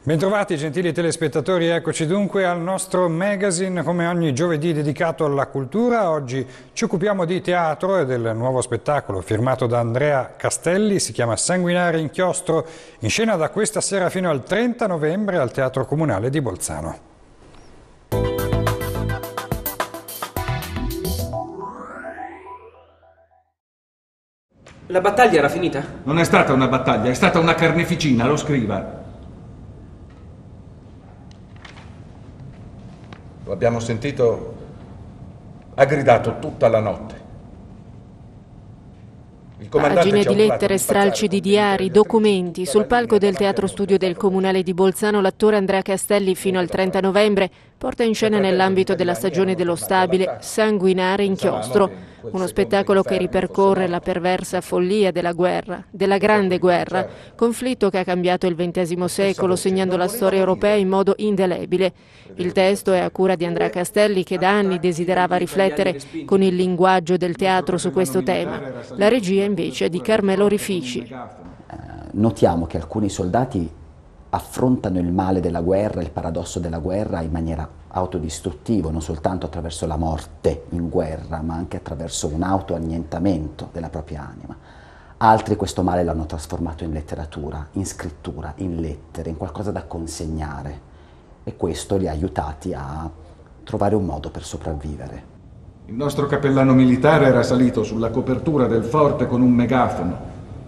Bentrovati gentili telespettatori, eccoci dunque al nostro magazine come ogni giovedì dedicato alla cultura. Oggi ci occupiamo di teatro e del nuovo spettacolo firmato da Andrea Castelli, si chiama Sanguinare Inchiostro, in scena da questa sera fino al 30 novembre al Teatro Comunale di Bolzano. La battaglia era finita? Non è stata una battaglia, è stata una carneficina, lo scriva. Lo abbiamo sentito, ha gridato tutta la notte. Pagine di lettere, stralci di diari, documenti. Sul palco del Teatro Studio del Comunale di Bolzano l'attore Andrea Castelli fino al 30 novembre porta in scena nell'ambito della stagione dello stabile Sanguinare Inchiostro, uno spettacolo che ripercorre la perversa follia della guerra, della Grande Guerra, conflitto che ha cambiato il XX secolo segnando la storia europea in modo indelebile. Il testo è a cura di Andrea Castelli che da anni desiderava riflettere con il linguaggio del teatro su questo tema. La regia invece è di Carmelo Rifici. Notiamo che alcuni soldati affrontano il male della guerra, il paradosso della guerra in maniera autodistruttiva, non soltanto attraverso la morte in guerra, ma anche attraverso un autoannientamento della propria anima. Altri questo male l'hanno trasformato in letteratura, in scrittura, in lettere, in qualcosa da consegnare, e questo li ha aiutati a trovare un modo per sopravvivere. Il nostro cappellano militare era salito sulla copertura del forte con un megafono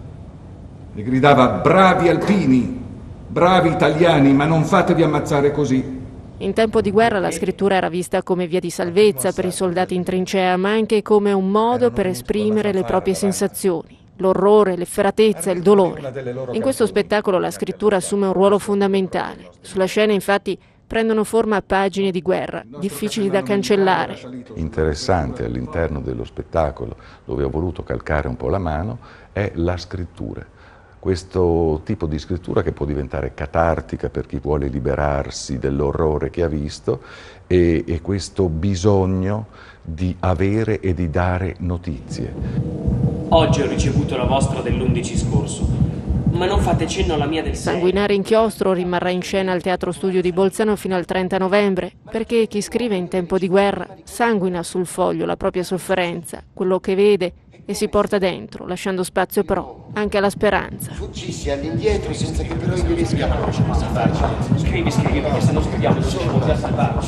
e gridava: bravi alpini, bravi italiani, ma non fatevi ammazzare così. In tempo di guerra la scrittura era vista come via di salvezza per i soldati in trincea, ma anche come un modo per esprimere le proprie sensazioni, l'orrore, l'efferatezza, il dolore. In questo spettacolo la scrittura assume un ruolo fondamentale. Sulla scena infatti prendono forma pagine di guerra, difficili da cancellare. Interessante all'interno dello spettacolo, dove ho voluto calcare un po' la mano, è la scrittura. Questo tipo di scrittura che può diventare catartica per chi vuole liberarsi dell'orrore che ha visto e questo bisogno di avere e di dare notizie. Oggi ho ricevuto la vostra dell'11 scorso, ma non fate cenno alla mia del 6. Sanguinare Inchiostro rimarrà in scena al Teatro Studio di Bolzano fino al 30 novembre, perché chi scrive in tempo di guerra sanguina sul foglio la propria sofferenza, quello che vede, e si porta dentro, lasciando spazio però anche alla speranza. Fuggissi all'indietro senza che però io riesca a Scrivi, perché se non scriviamo non ci potrà salvare.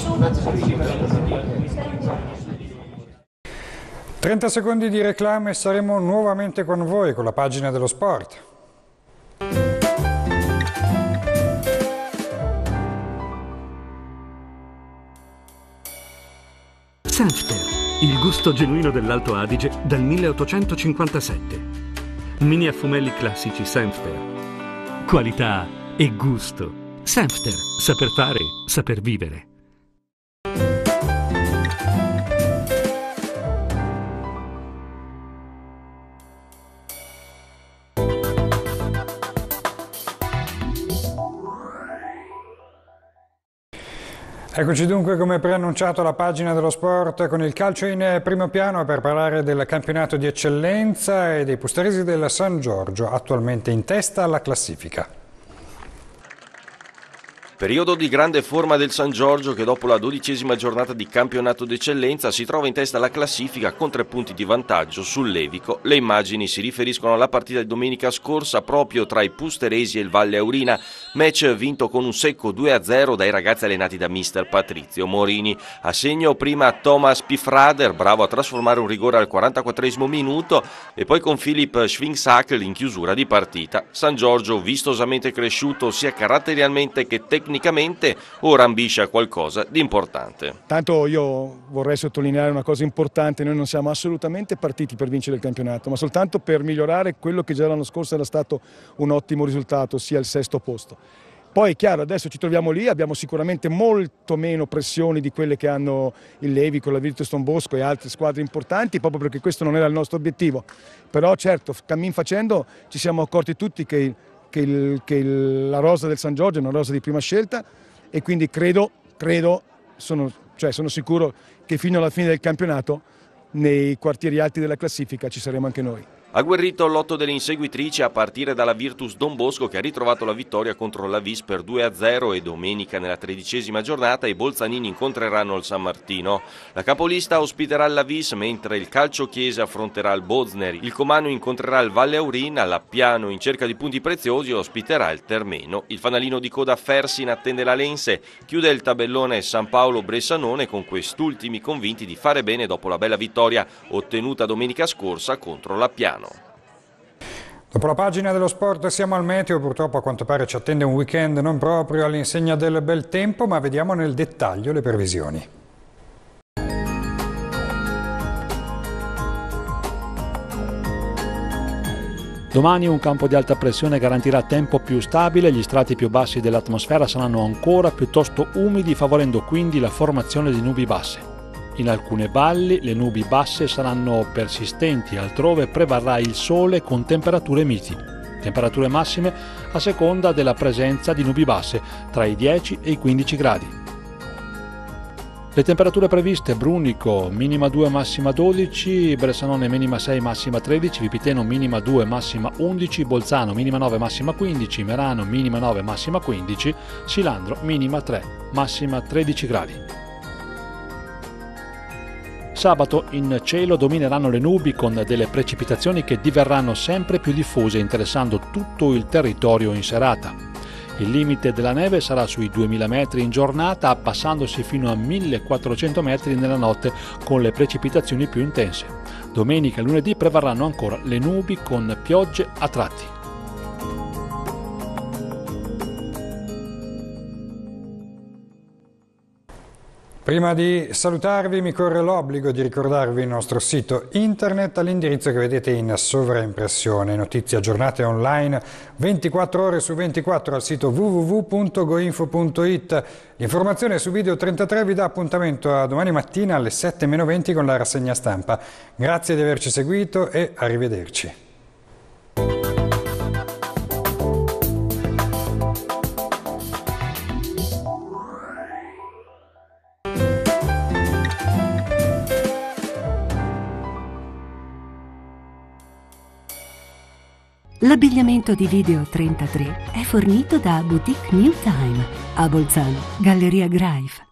30 secondi di reclame e saremo nuovamente con voi con la pagina dello sport. Senfter, il gusto genuino dell'Alto Adige dal 1857. Mini affumelli classici Senfter. Qualità e gusto. Senfter, saper fare, saper vivere. Eccoci dunque come preannunciato alla pagina dello sport con il calcio in primo piano per parlare del campionato di eccellenza e dei pusteresi del San Giorgio, attualmente in testa alla classifica. Periodo di grande forma del San Giorgio che dopo la 12ª giornata di campionato d'eccellenza si trova in testa alla classifica con 3 punti di vantaggio sul Levico. Le immagini si riferiscono alla partita di domenica scorsa proprio tra i pusteresi e il Valle Aurina, match vinto con un secco 2-0 dai ragazzi allenati da mister Patrizio Morini. A segno prima Thomas Pifrader, bravo a trasformare un rigore al 44esimo minuto, e poi con Philipp Schwingsackl in chiusura di partita. San Giorgio vistosamente cresciuto sia caratterialmente che tecnicamente, ora ambisce a qualcosa di importante. Tanto io vorrei sottolineare una cosa importante: noi non siamo assolutamente partiti per vincere il campionato, ma soltanto per migliorare quello che già l'anno scorso era stato un ottimo risultato, ossia il 6° posto. Poi è chiaro, adesso ci troviamo lì, abbiamo sicuramente molto meno pressioni di quelle che hanno il Levico, la Virtus Don Bosco e altre squadre importanti, proprio perché questo non era il nostro obiettivo. Però certo, cammin facendo ci siamo accorti tutti che la rosa del San Giorgio è una rosa di prima scelta, e quindi sono sicuro che fino alla fine del campionato nei quartieri alti della classifica ci saremo anche noi. Agguerrito il lotto delle inseguitrici a partire dalla Virtus Don Bosco, che ha ritrovato la vittoria contro la Vis per 2-0, e domenica nella 13ª giornata i bolzanini incontreranno il San Martino. La capolista ospiterà la Vis, mentre il Calcio Chiese affronterà il Bozner. Il Comano incontrerà il Valle Aurina, l'Appiano in cerca di punti preziosi ospiterà il Termeno. Il fanalino di coda Fersin attende la Lense, chiude il tabellone San Paolo Bressanone, con quest'ultimi convinti di fare bene dopo la bella vittoria ottenuta domenica scorsa contro l'Appiano. Dopo la pagina dello sport siamo al meteo. Purtroppo a quanto pare ci attende un weekend non proprio all'insegna del bel tempo, ma vediamo nel dettaglio le previsioni. Domani un campo di alta pressione garantirà tempo più stabile, gli strati più bassi dell'atmosfera saranno ancora piuttosto umidi, favorendo quindi la formazione di nubi basse. In alcune valli le nubi basse saranno persistenti, altrove prevarrà il sole con temperature miti. Temperature massime a seconda della presenza di nubi basse, tra i 10 e i 15 gradi. Le temperature previste: Brunico minima 2 massima 12, Bressanone minima 6 massima 13, Vipiteno minima 2 massima 11, Bolzano minima 9 massima 15, Merano minima 9 massima 15, Silandro minima 3 massima 13 gradi. Sabato in cielo domineranno le nubi con delle precipitazioni che diverranno sempre più diffuse, interessando tutto il territorio in serata. Il limite della neve sarà sui 2000 metri in giornata, passandosi fino a 1400 metri nella notte con le precipitazioni più intense. Domenica e lunedì prevarranno ancora le nubi con piogge a tratti. Prima di salutarvi mi corre l'obbligo di ricordarvi il nostro sito internet all'indirizzo che vedete in sovraimpressione. Notizie aggiornate online 24 ore su 24 al sito www.goinfo.it. L'informazione su Video 33 vi dà appuntamento a domani mattina alle 7:20 con la rassegna stampa. Grazie di averci seguito e arrivederci. L'abbigliamento di Video 33 è fornito da Boutique New Time a Bolzano, Galleria Greif.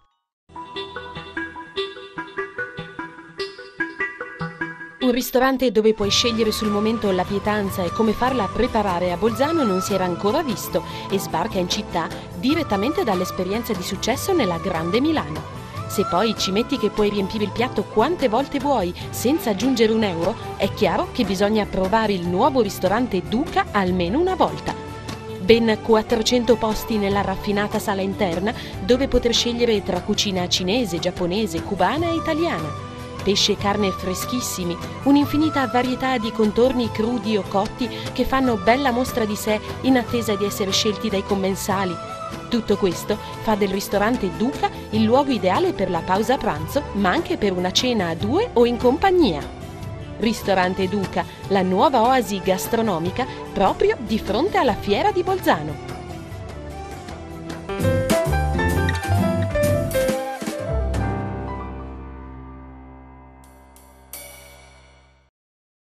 Un ristorante dove puoi scegliere sul momento la pietanza e come farla preparare a Bolzano non si era ancora visto e sbarca in città direttamente dall'esperienza di successo nella Grande Milano. Se poi ci metti che puoi riempire il piatto quante volte vuoi senza aggiungere €1, è chiaro che bisogna provare il nuovo ristorante Duca almeno una volta. Ben 400 posti nella raffinata sala interna dove poter scegliere tra cucina cinese, giapponese, cubana e italiana. Pesce e carne freschissimi, un'infinita varietà di contorni crudi o cotti che fanno bella mostra di sé in attesa di essere scelti dai commensali. Tutto questo fa del ristorante Duca il luogo ideale per la pausa pranzo, ma anche per una cena a due o in compagnia. Ristorante Duca, la nuova oasi gastronomica proprio di fronte alla Fiera di Bolzano.